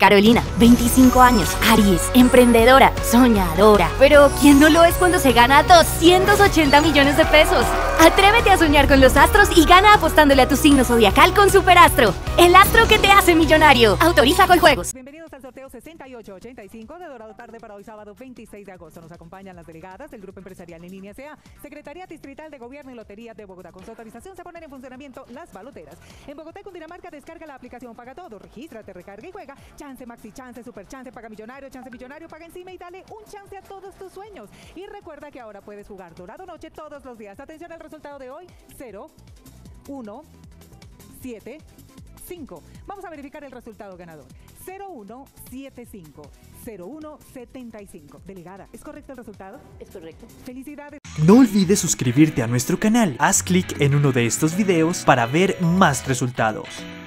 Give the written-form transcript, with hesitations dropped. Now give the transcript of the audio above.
Carolina, 25 años, Aries, emprendedora, soñadora. Pero ¿quién no lo es cuando se gana 280 millones de pesos? Atrévete a soñar con los astros y gana apostándole a tu signo zodiacal con Superastro, el astro que te hace millonario. Autoriza Coljuegos. Bienvenidos al sorteo 6885 de Dorado Tarde para hoy sábado 26 de agosto. Nos acompañan las delegadas del Grupo Empresarial en Línea S.A., Secretaría Distrital de Gobierno y Lotería de Bogotá. Con su autorización se ponen en funcionamiento las baloteras. En Bogotá y Cundinamarca descarga la aplicación Paga Todo, regístrate, recarga y juega. Chance, maxi chance, super chance, paga millonario, paga encima y dale un chance a todos tus sueños. Y recuerda que ahora puedes jugar Dorado Noche todos los días. Atención al resultado de hoy: 0, 1, 7, 5. Vamos a verificar el resultado ganador. 0175 0175. Delegada, ¿es correcto el resultado? Es correcto. Felicidades. No olvides suscribirte a nuestro canal. Haz clic en uno de estos videos para ver más resultados.